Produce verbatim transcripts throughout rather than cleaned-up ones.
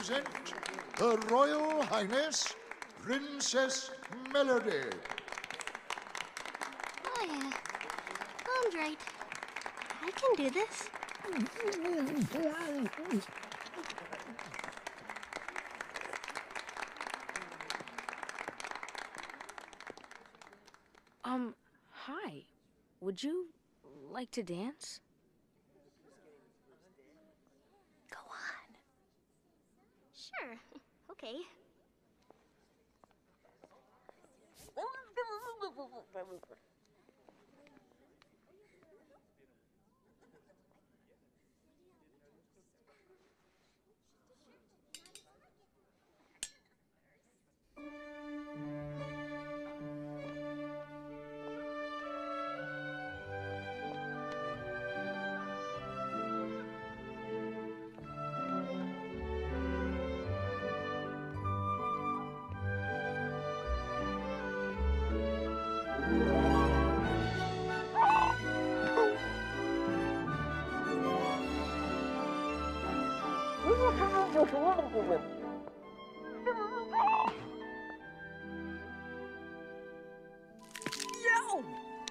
present Her Royal Highness, Princess Melody. Oh, yeah. Mom's right. I can do this. Um, hi. Would you like to dance? Go on. Sure. Okay. Yo!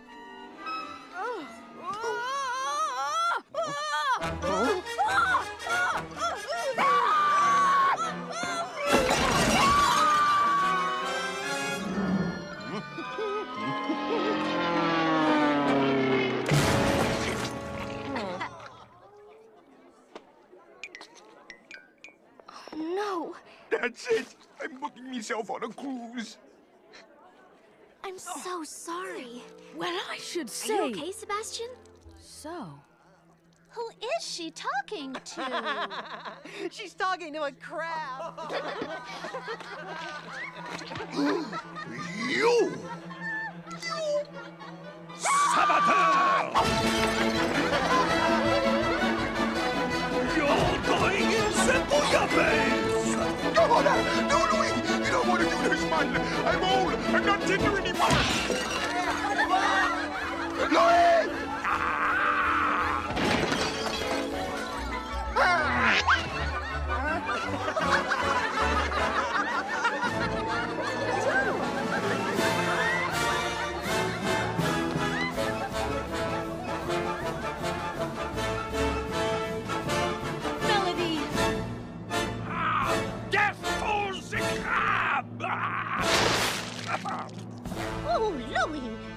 No. That's it. I'm booking myself on a cruise. I'm so sorry. Well, I should Are say... you okay, Sebastian? So... Who is she talking to? She's talking to a crab. You! You! Saboteur! You're going in the bouillabaisse! Come on now! No, Louis! You don't want to do this, man! I'm old! I'm not tender anymore! Louis! Melody! Death to the crab! Oh, Louie,